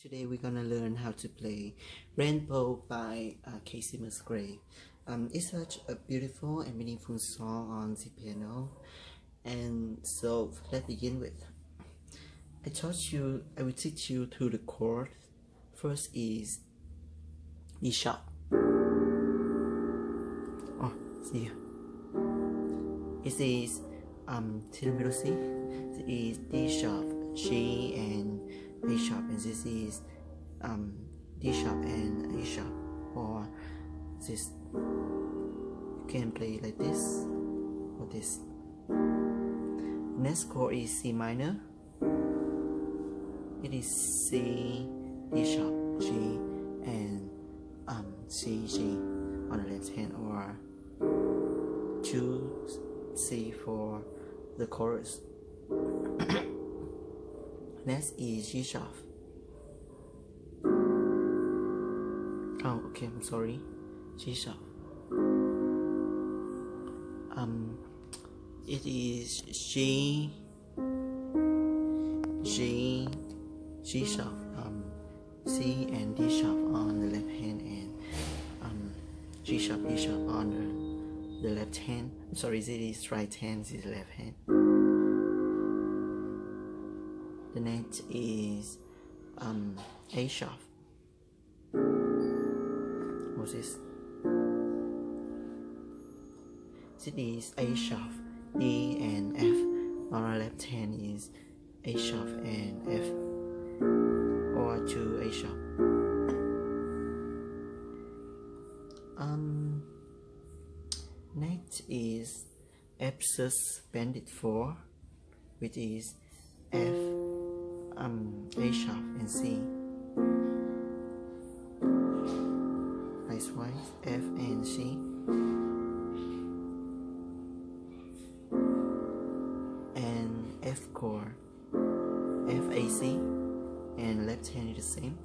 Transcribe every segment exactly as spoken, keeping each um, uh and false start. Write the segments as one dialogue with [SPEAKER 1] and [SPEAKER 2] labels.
[SPEAKER 1] Today we're gonna learn how to play Rainbow by uh, Kacey Musgrave. Um, it's such a beautiful and meaningful song on the piano, and so let's begin with. I taught you, I will teach you to the chord. First is D sharp. Oh, see. It is um to the middle C. It is D sharp, G, and A sharp, and this is um, D sharp and A sharp, or this. You can play like this or this. Next chord is C minor. It is C, D sharp, G, and um, C, G on the left hand, or two C for the chorus. Next is G sharp. Oh, okay, I'm sorry. G sharp. Um, it is G, G, G sharp, um, C and D sharp on the left hand, and um, G sharp, D sharp on the, the left hand. I'm sorry, this is right hand, this is left hand. The next is um, A sharp. What's this? This is A sharp, E, and F. On our left hand is A sharp and F, or two A sharp. Um, next is F suspended four, which is F, um, A sharp, and C. Likewise, F and C. And F chord, F A C, and left hand is the same.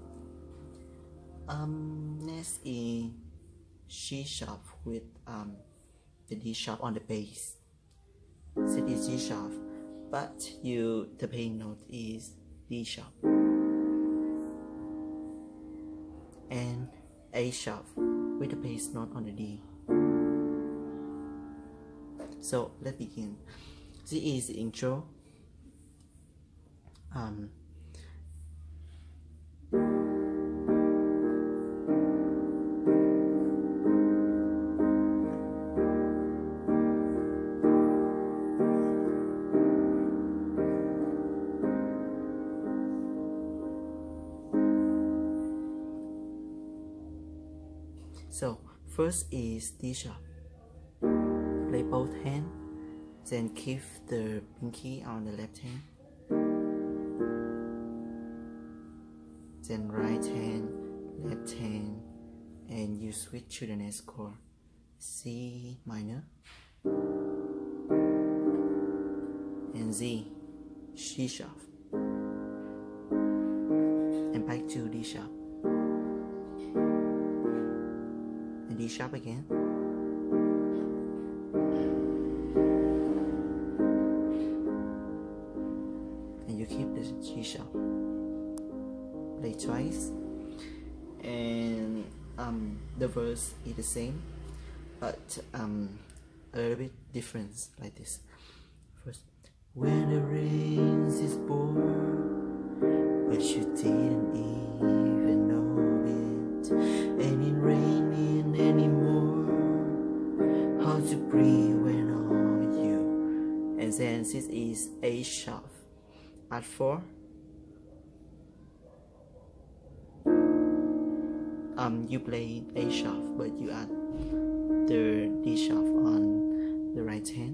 [SPEAKER 1] Um, next is G sharp with um the D sharp on the bass. So it is G sharp, but you the playing note is D sharp, and A sharp with the bass note on the D. So let's begin. This is the intro. Um, So first is D sharp. Play both hands, then keep the pinky on the left hand, then right hand, left hand, and you switch to the next chord, C minor, and Z, C sharp, and back to D sharp, and D sharp again, and you keep the G sharp. Play twice, and um, the verse is the same, but um, a little bit different, like this. First, when the rain is born, but you didn't even know it, and it raining anymore, how to breathe when on you. And then this is A sharp, at four. Um, you play A sharp, but you add the D sharp on the right hand.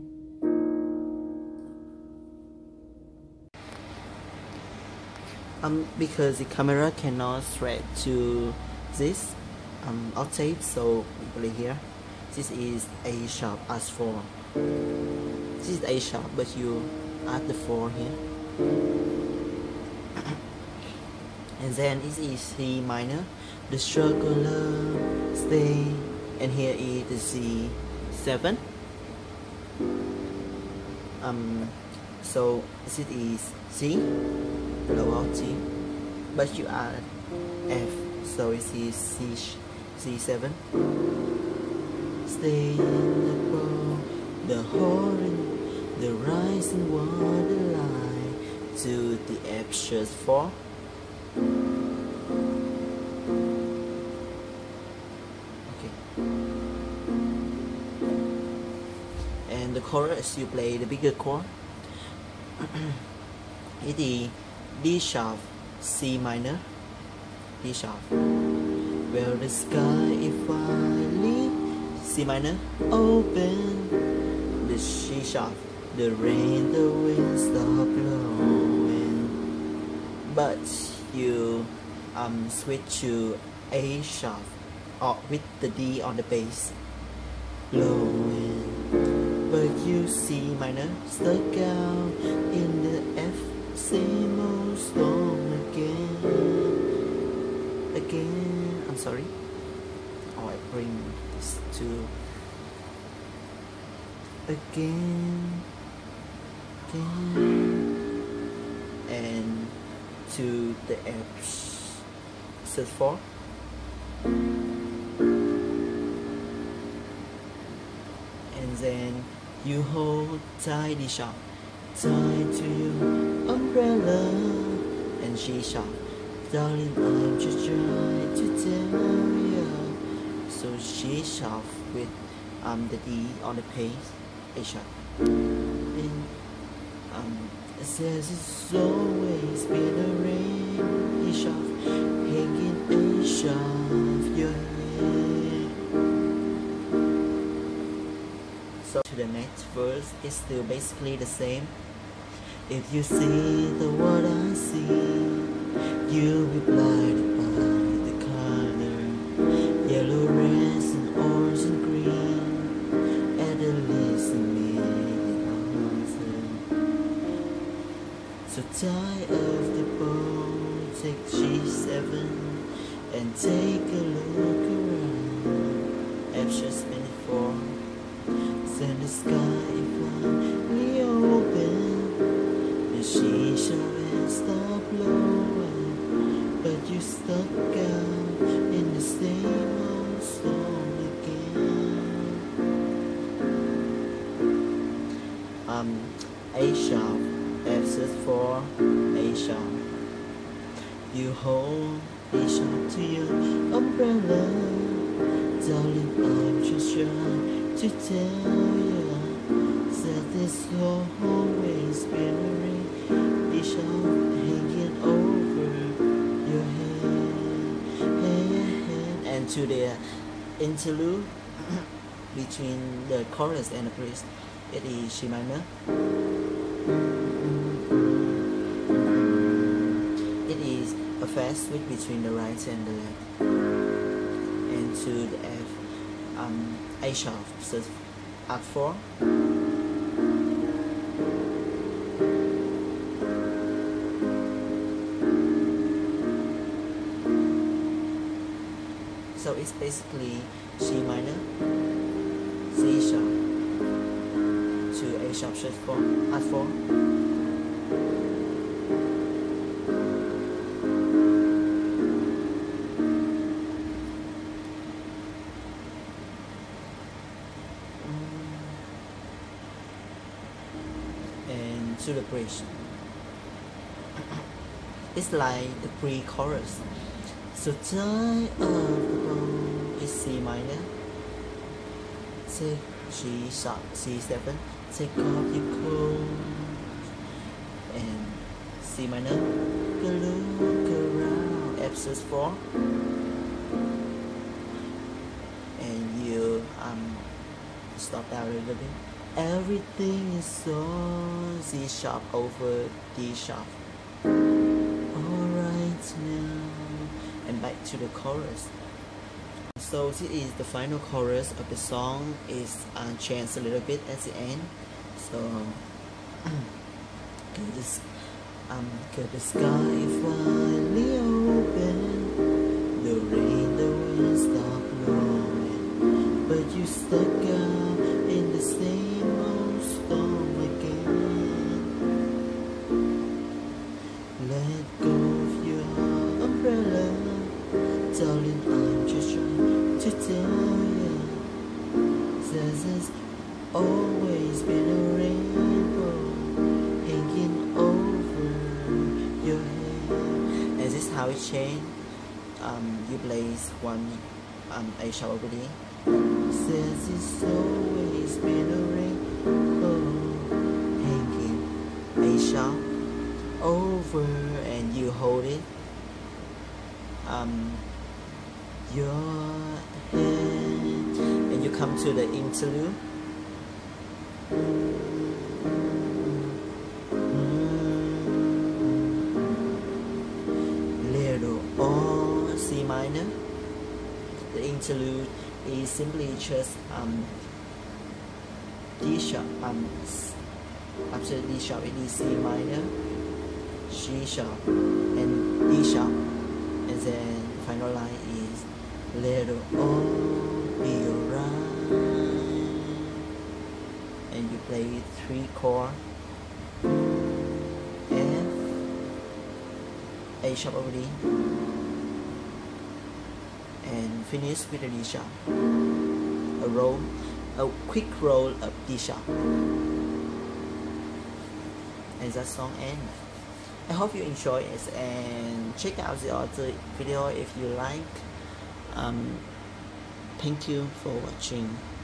[SPEAKER 1] Um, because the camera cannot thread to this um, octave, so we play here. This is A sharp as four. This is A sharp, but you add the four here. And then this is C minor. The struggle stay, and here is the C seven. Um, so this is C, the lower octave, but you add F, so it's C, C, C7. Stay in the bow, the horizon, the rising water line to the F sharp four. Okay. And the chorus, you play the bigger chord. It is D sharp, C minor, D sharp. Where the sky is finally C minor open, the C sharp, the rain, the wind stop blowing. But you um switch to A sharp, or with the D on the bass, blowing. But you C minor stuck out in the F, C most long again, again. I'm sorry. Oh, I bring this to again, again, and to the F sharp four. And then you hold tight D sharp, tied to your umbrella, and G sharp. Darling, I'm just trying to tell you. So G sharp with um the D on the bass, A sharp. And um it says it's always been a rain, E sharp, hanging A sharp your head. So to the next verse, it's still basically the same. If you see the what I see, you'll be blinded by the color, yellow, red, and orange and green, and the listening answer. So tie off the bow, take G seven, and take a look around. F sharp spin it four, send the sky finally open. The C sharp and stop blowing, but you stuck out in the same old song again. Um, A sharp, F sharp four, A sharp. You hold A sharp to your umbrella, darling. I'm just trying to tell you that this always been a rain, D sharp hanging over your head, head. And to the interlude between the chorus and the bridge, it is C minor. It is a fast switch between the right and the left. And to the F, um, A sharp, so F four. So it's basically C minor, C sharp, to A sharp sharp four, F four. And to the bridge. It's like the pre-chorus. So tie up the bow is C minor, take G sharp, C seven, take off your clothes, and C minor, go look around, F sharp four, and you um stop down a little bit. Everything is on C sharp over D sharp. Alright now. And back to the chorus. So this is the final chorus of the song. Is uh, changed a little bit at the end. So could this um could the sky finally open, the rain, the wind stop blowing, but you stuck out in the same old storm again. Let go of your umbrella, darling, I'm just trying to tell you, there's always been a rainbow hanging over your head. And this is how it changed. Um, you place one um, A sharp over D. Says it's always been a rainbow hanging A sharp over, and you hold it. Um, your hand, and you come to the interlude. Little or C minor. The interlude is simply just um, D sharp. Um, after D sharp it is C minor, G sharp, and D sharp, and then final line is let it all be alright, and you play three chord, F, A sharp over D, and finish with a D sharp. A roll, a quick roll of D sharp, and that song ends. I hope you enjoy it, and check out the other video if you like. Um, thank you for watching.